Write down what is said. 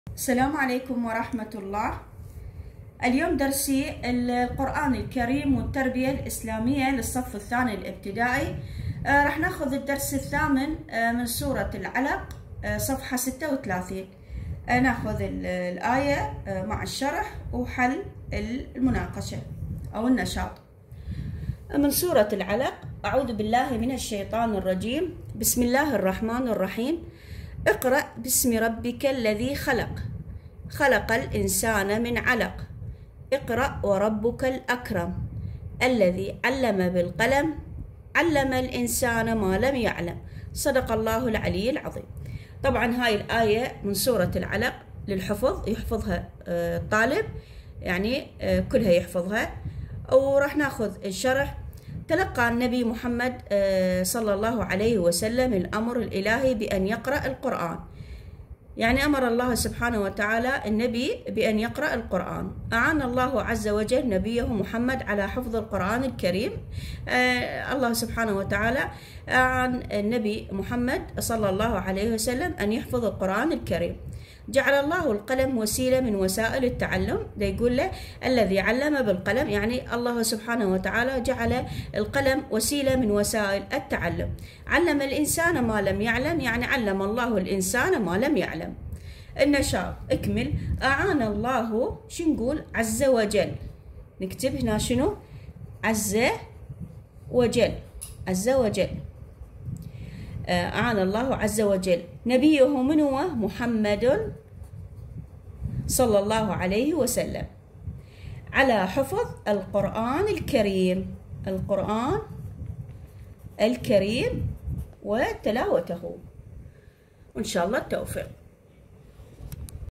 السلام عليكم ورحمة الله. اليوم درسي القرآن الكريم والتربية الإسلامية للصف الثاني الابتدائي. راح ناخذ الدرس الثامن من سورة العلق، صفحة 36. ناخذ الآية مع الشرح وحل المناقشة أو النشاط. من سورة العلق: أعوذ بالله من الشيطان الرجيم، بسم الله الرحمن الرحيم. اقرأ باسم ربك الذي خلق، خلق الإنسان من علق، اقرأ وربك الأكرم، الذي علم بالقلم، علم الإنسان ما لم يعلم. صدق الله العلي العظيم. طبعا هاي الآية من سورة العلق للحفظ، يحفظها الطالب، يعني كلها يحفظها. وراح ناخذ الشرح. تلقى النبي محمد صلى الله عليه وسلم الأمر الإلهي بأن يقرأ القرآن، يعني أمر الله سبحانه وتعالى النبي بأن يقرأ القرآن. أعان الله عز وجل نبيه محمد على حفظ القرآن الكريم. الله سبحانه وتعالى أعان النبي محمد صلى الله عليه وسلم أن يحفظ القرآن الكريم. جعل الله القلم وسيلة من وسائل التعلم، ده يقول له الذي علم بالقلم، يعني الله سبحانه وتعالى جعل القلم وسيلة من وسائل التعلم. علم الإنسان ما لم يعلم، يعني علم الله الإنسان ما لم يعلم. النشاط اكمل. أعان الله، شو نقول؟ عز وجل. نكتب هنا شنو؟ عز وجل، عز وجل. أعان الله عز وجل نبيه، من هو؟ محمد صلى الله عليه وسلم، على حفظ القرآن الكريم، القرآن الكريم وتلاوته، وإن شاء الله التوفيق.